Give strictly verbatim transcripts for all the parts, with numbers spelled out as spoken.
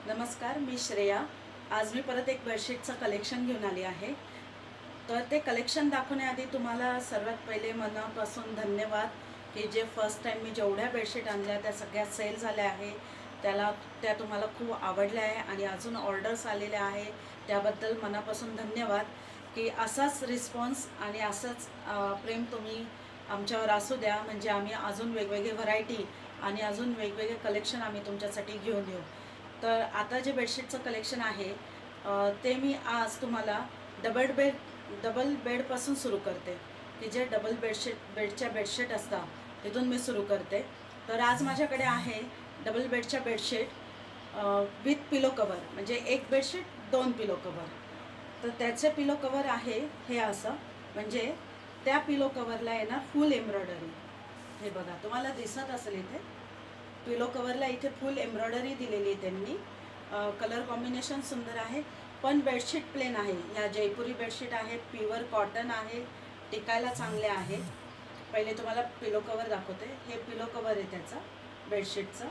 नमस्कार, मी श्रेया। आज मी परत एक बेडशीटचं कलेक्शन घेऊन आली आहे। तर ते कलेक्शन दाखवण्याआधी तुम्हाला सर्वात पहिले मनापासून धन्यवाद की जे फर्स्ट टाइम मी जेवढ्या बेडशीट आणल्या त्या सगळ्या सेल झाल्या आहे, त्याला त्या तुम्हाला खूप आवडल्या आहे आणि अजून ऑर्डर्स आलेल्या आहे, त्याबद्दल मनापासून धन्यवाद की असाच रिस्पॉन्स आणि असंच प्रेम तुम्ही आमच्यावर असू द्या, म्हणजे आम्ही अजून वेगवेगळे व्हरायटी आणि अजून वेगवेगळे कलेक्शन आम्ही तुमच्यासाठी घेऊन येऊ। तर आता जे बेडशीटचं कलेक्शन आहे ते मी आज तुम्हाला डबल बेड डबल बेडपासून सुरू करते की जे डबल बेडशीट बेडच्या बेडशीट असतात तिथून मी सुरू करते। तर आज माझ्याकडे आहे डबल बेडच्या बेडशीट विथ पिलो कवर, म्हणजे एक बेडशीट दोन पिलो कवर। तर त्याचे पिलो कवर आहे हे असं, म्हणजे त्या पिलो कवरला आहे ना फुल एम्ब्रॉयडरी, हे बघा तुम्हाला दिसत असेल इथे पिलो कवरला इथे फुल एम्ब्रॉयडरी दिलेली आहे त्यांनी। कलर कॉम्बिनेशन सुंदर आहे, पण बेडशीट प्लेन आहे। ह्या जयपुरी बेडशीट आहे, प्युअर कॉटन आहे, टिकायला चांगले आहे। पहिले तुम्हाला पिलो कवर दाखवते, हे पिलो कवर आहे त्याचा बेडशीटचं,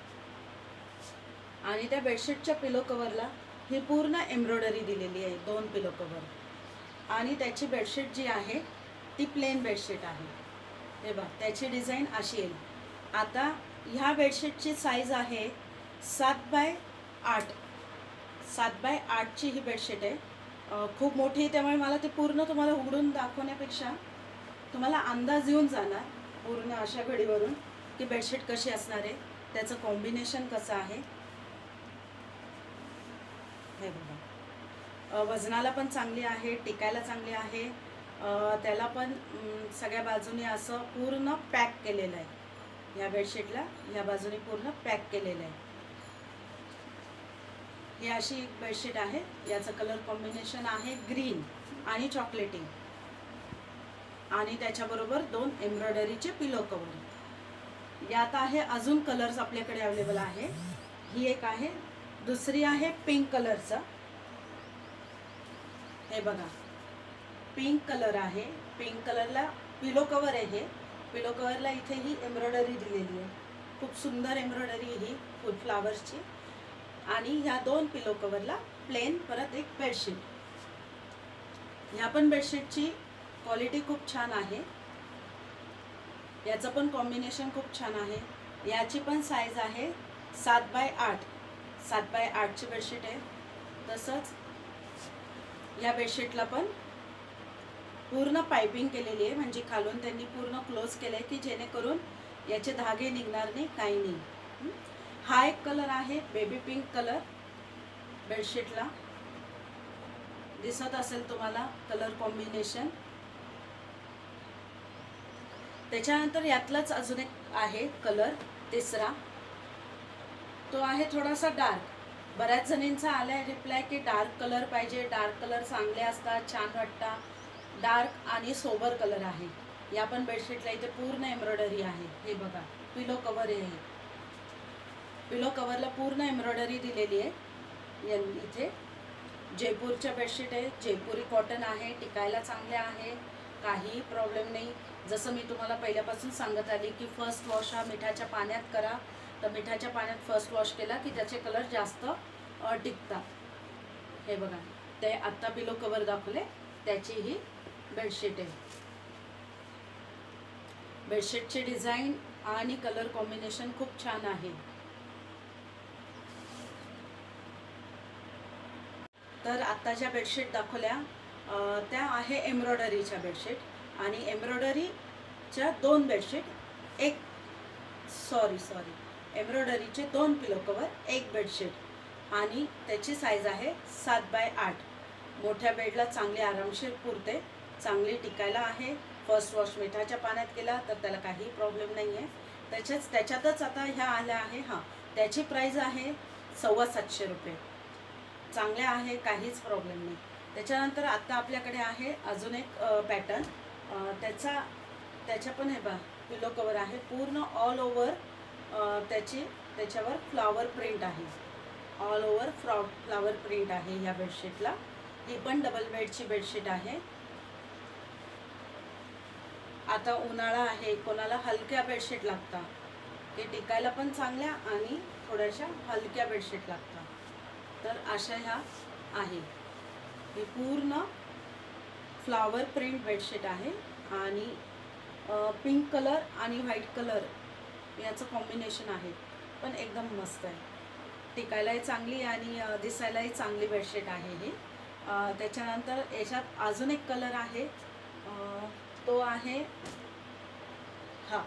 आणि त्या बेडशीटच्या पिलो कवरला ही पूर्ण एम्ब्रॉयडरी दिलेली आहे, दोन पिलो कवर। आणि त्याची बेडशीट जी आहे ती प्लेन बेडशीट आहे, हे बघा त्याची डिझाईन अशी येईल। आता ह्या बेडशीटची साईज आहे सात बाय आठ, सात बाय आठची ही बेडशीट आहे। खूप मोठी आहे, त्यामुळे मला ती पूर्ण तुम्हाला उघडून दाखवण्यापेक्षा तुम्हाला अंदाज येऊन जाणार पूर्ण अशा घडीवरून की बेडशीट कशी असणार आहे, त्याचं कॉम्बिनेशन कसं आहे। हे बघा वजनाला पण चांगली आहे, टिकायला चांगली आहे, त्याला पण सगळ्या बाजूने असं पूर्ण पॅक केलेलं आहे। या बेडशीटला या बाजूने पूर्ण पॅक केलेलं आहे। ही अशी बेडशीट आहे, याचं कलर कॉम्बिनेशन आहे ग्रीन आणि चॉकलेटी, आणि त्याच्याबरोबर दोन एम्ब्रॉयडरीचे पिलो कवर। यात आहे अजून कलर्स आपल्याकडे अवेलेबल आहे। ही एक आहे, दुसरी आहे पिंक कलरचा, हे बघा पिंक कलर आहे। पिंक कलरला पिलो कवर आहे, हे पिलो कवरला इथे ही एम्ब्रॉयडरी दिलेली आहे, खूप सुंदर एम्ब्रॉयडरी ही फुल फ्लावर्सची। आणि ह्या दोन पिलो कवरला प्लेन परत एक बेडशीट। ह्या पण बेडशीटची क्वालिटी खूप छान आहे, याचं पण कॉम्बिनेशन खूप छान आहे। याची पण साईज आहे सात बाय आठ, सात बाय आठची बेडशीट आहे। तसंच या बेडशीटला पण पूर्ण पाइपिंग केलेली आहे, म्हणजे खालून त्यांनी पूर्ण क्लोज केलं आहे की जेणेकरून याचे धागे निघणार नाही, काही नाही। हा एक कलर आहे बेबी पिंक कलर, बेडशीटला दिसत असेल तुम्हाला कलर कॉम्बिनेशन। त्याच्यानंतर यातलाच अजून एक आहे कलर तिसरा, तो आहे थोडासा डार्क। बऱ्याच जणींचा आलाय रिप्लाय की डार्क कलर पाहिजे, डार्क कलर चांगले असतात, छान वाटतात। डार्क आणि सोबर कलर आहे। या पण बेडशीटला इथे पूर्ण एम्ब्रॉयडरी आहे, हे बघा पिलो कवर आहे, पिलो कवरला पूर्ण एम्ब्रॉयडरी दिलेली आहे। इथे जयपूरच्या बेडशीट आहे, जयपुरी कॉटन आहे, टिकायला चांगले आहे, काही प्रॉब्लेम नाही। जसं मी तुम्हाला पहिल्यापासून सांगत आली की फर्स्ट वॉश हा मिठाच्या पाण्यात करा, तर मिठाच्या पाण्यात फर्स्ट वॉश केला की त्याचे कलर जास्त टिकतात। हे बघा ते आत्ता पिलो कवर दाखवले त्याची ही बेडशीट आहे। बेडशीटची डिझाईन आणि कलर कॉम्बिनेशन खूप छान आहे। तर आता ज्या बेडशीट दाखवल्या त्या आहे एम्ब्रॉयडरीच्या बेडशीट, आणि एम्ब्रॉयडरीच्या दोन बेडशीट, एक सॉरी सॉरी एम्ब्रॉयडरीचे दोन पिलो कवर, एक बेडशीट, आणि त्याची साईज आहे सात बाय आठ। मोठ्या बेडला चांगली आरामशीर पुरते, चांगली टिकायला आहे। फर्स्ट वॉश मिठाच्या पाण्यात केला तर त्याला काही प्रॉब्लेम नाही आहे। त्याच्याच त्याच्यातच आता ह्या आल्या आहे, हां त्याची प्राईज आहे सव्वा सातशे रुपये, चांगले आहे, काहीच प्रॉब्लेम नाही। त्याच्यानंतर आता आपल्याकडे आहे अजून एक पॅटर्न, त्याचा त्याच्या पण हे बा पिलो कवर आहे, पूर्ण ऑल ओव्हर त्याची त्याच्यावर फ्लावर प्रिंट आहे, ऑल ओव्हर फ्लॉ फ्लावर प्रिंट आहे ह्या बेडशीटला। ही पण डबल बेडची बेडशीट आहे। आता उन्हाळा आहे, कोणाला हलक्या बेडशीट लागतात, ते टिकायला पण चांगल्या आणि थोड्याशा हलक्या बेडशीट लागतात. तर अशा ह्या आहे. ही पूर्ण फ्लावर प्रिंट बेडशीट आहे आणि पिंक कलर आणि व्हाईट कलर याचं कॉम्बिनेशन आहे, पण एकदम मस्त आहे. टिकायलाही चांगली आणि दिसायलाही चांगली बेडशीट आहे ही. त्याच्यानंतर याच्यात अजून एक कलर आहे, तो आहे हा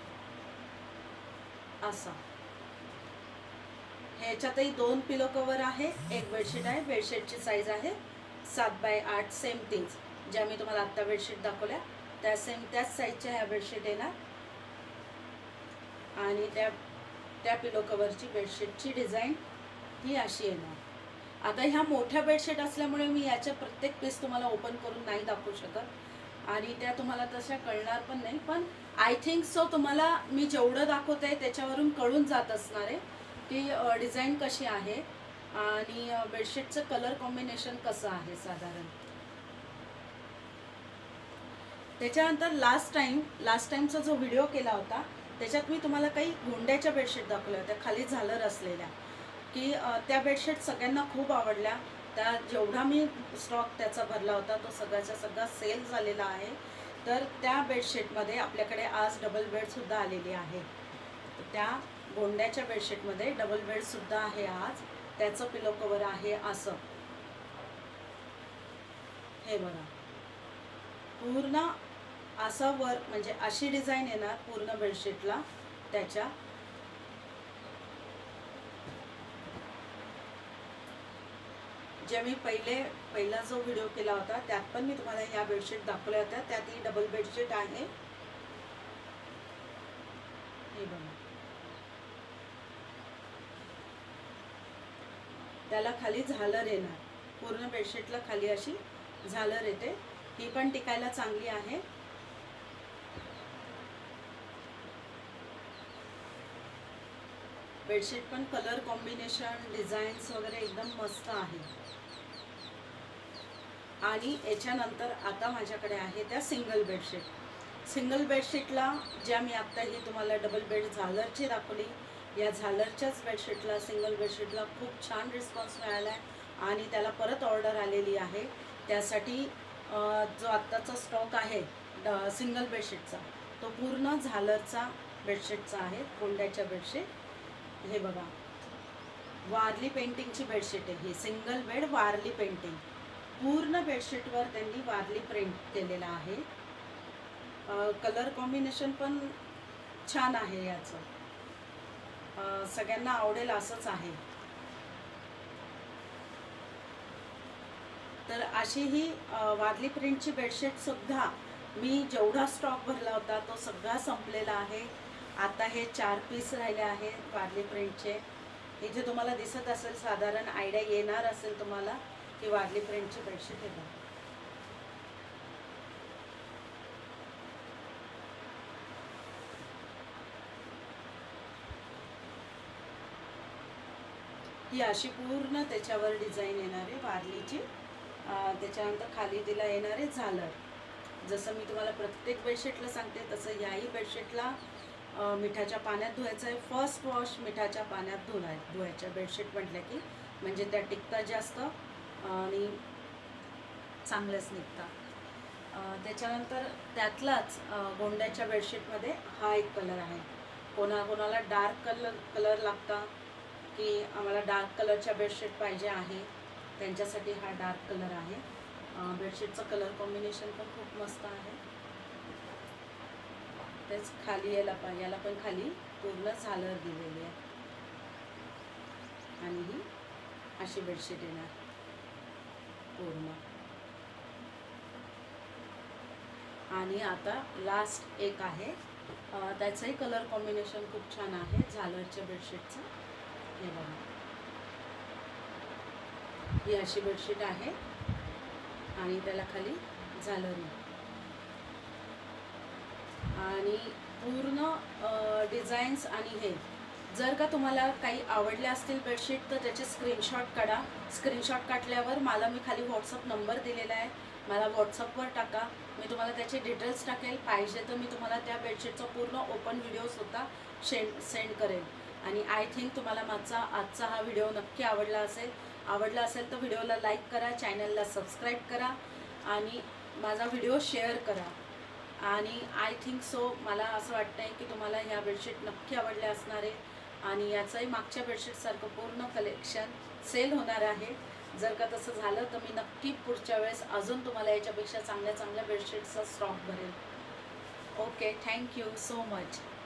असा. ह्याच्यातही दोन पिलो कवर आहे, एक बेडशीट आहे. बेडशीटची साईज आहे सात बाय आठ, सेम तीच ज्या मी तुम्हाला आत्ता बेडशीट दाखवल्या त्या सेम त्याच साईजच्या ह्या बेडशीट येणार. आणि त्या त्या पिलो कवरची बेडशीटची डिझाईन ही अशी येणार. आता ह्या मोठ्या बेडशीट असल्यामुळे मी याच्या प्रत्येक पीस तुम्हाला ओपन करून नाही दाखवू शकत आणि त्या तुम्हाला तशा कळणार पण नाही, पण आय थिंक सो तुम्हाला मी जेवढं दाखवते त्याच्यावरून कळून जात असणार आहे की डिझाईन कशी आहे आणि बेडशीटचं कलर कॉम्बिनेशन कसं आहे साधारण. त्याच्यानंतर लास्ट टाइम लास्ट टाइमचा जो व्हिडिओ केला होता त्याच्यात मी तुम्हाला काही गोंड्याच्या बेडशीट दाखवल्या होत्या, खाली झालर असलेल्या, की त्या बेडशीट सगळ्यांना खूप आवडल्या. त्या जेवढा मी स्टॉक त्याचा भरला होता तो सगळ्याचा सगळा सेल झालेला आहे. तर त्या बेडशीटमध्ये आपल्याकडे आज डबल बेडसुद्धा आलेली आहे. त्या गोंड्याच्या बेडशीटमध्ये डबल बेडसुद्धा आहे आज. त्याचं पिलो कवर आहे असं, हे बघा. पूर्ण असं वर म्हणजे अशी डिझाईन येणार पूर्ण बेडशीटला. त्याच्या जे मी पहिले पहिला जो व्हिडिओ केला होता त्यात पण मी तुम्हाला ह्या बेडशीट दाखवल्या होत्या, त्यात ही डबल बेडशीट आहे. हे बघा, त्याला खाली झालर येणार. पूर्ण बेडशीटला खाली अशी झालर येते. ही पण टिकायला चांगली आहे. बेडशीट पण कलर कॉम्बिनेशन डिझाईन्स वगैरे एकदम मस्त आहे. आणि याच्यानंतर आता माझ्याकडे आहे त्या सिंगल बेडशीट. सिंगल बेडशीटला ज्या मी आत्ता ही तुम्हाला डबल बेड झालरची दाखवली, या झालरच्याच बेडशीटला सिंगल बेडशीटला खूप छान रिस्पॉन्स मिळाला आहे आणि त्याला परत ऑर्डर आलेली आहे. त्यासाठी जो आत्ताचा स्टॉक आहे ड सिंगल बेडशीटचा तो पूर्ण झालरचा बेडशीटचा आहे, गोंड्याच्या बेडशीट. हे बघा, वारली पेंटिंगची बेडशीट आहे ही. सिंगल बेड वारली पेंटिंग, पूर्ण बेडशीटवर त्यांनी वारली प्रिंट केलेला आहे. कलर कॉम्बिनेशन पण छान आहे याचं, सगळ्यांना आवडेल असंच आहे. तर अशी ही वारली प्रिंटची बेडशीटसुद्धा मी जेवढा स्टॉक भरला होता तो सगळा संपलेला आहे. आता हे चार पीस राहिले आहेत वारली प्रिंटचे. इथे तुम्हाला दिसत असेल, साधारण आयडिया येणार असेल तुम्हाला की वारली प्रिंटची बेडशीट आहे बघा. ही अशी पूर्ण त्याच्यावर डिझाईन येणार आहे वारलीची. त्याच्यानंतर खाली तिला येणार आहे झालर. जसं मी तुम्हाला प्रत्येक बेडशीटला सांगते तसं याही बेडशीटला मिठाच्या पाण्यात धुवायचं आहे. फर्स्ट वॉश मिठाच्या पाण्यात धुवाय धुवायच्या बेडशीट म्हटलं की, म्हणजे त्या टिकतात जास्त आणि चांगल्याच निघतात. त्याच्यानंतर त्यातलाच गोंड्याच्या बेडशीटमध्ये हा एक कलर आहे. कोणा कोणाला डार्क कलर कलर लागता की आम्हाला डार्क कलरच्या बेडशीट पाहिजे आहे, त्यांच्यासाठी हा डार्क कलर आहे. बेडशीटचं कलर कॉम्बिनेशन पण खूप मस्त आहे. तेच खाली याला पण याला पण खाली पूर्ण झालर दिलेली आहे आणि ही अशी बेडशीट येणार पूर्ण. आणि आता लास्ट एक आहे, त्याचंही कलर कॉम्बिनेशन खूप छान आहे झालरच्या बेडशीटचं. हे बघा, ही अशी बेडशीट आहे आणि त्याला खाली झालर आणि पूर्ण डिझाईन्स. आणि हे जर का तुम्हाला काही आवडले असतील बेडशीट तर त्याचे स्क्रीनशॉट काढा. स्क्रीनशॉट काढल्यावर मला मी खाली व्हॉट्सअप नंबर दिलेला आहे, मला व्हॉट्सअपवर टाका. मी तुम्हाला त्याचे डिटेल्स टाकेल. पाहिजे तर मी तुम्हाला त्या बेडशीटचा पूर्ण ओपन व्हिडिओसुद्धा शेंड सेंड करेल. आणि आय थिंक तुम्हाला माझा आजचा हा व्हिडिओ नक्की आवडला असेल. आवडला असेल तर व्हिडिओला लाईक करा, चॅनलला सबस्क्राईब करा आणि माझा व्हिडिओ शेअर करा. आणि आय थिंक सो मला असं वाटतं आहे की तुम्हाला ह्या बेडशीट नक्की आवडल्या असणार आहे. आणि याचंही मागच्या बेडशीटसारखं पूर्ण कलेक्शन सेल होणार आहे. जर का तसं झालं तर मी नक्की पुढच्या वेळेस अजून तुम्हाला याच्यापेक्षा चांगल्या चांगल्या बेडशीटचा स्टॉक भरेल. Okay, thank you so much.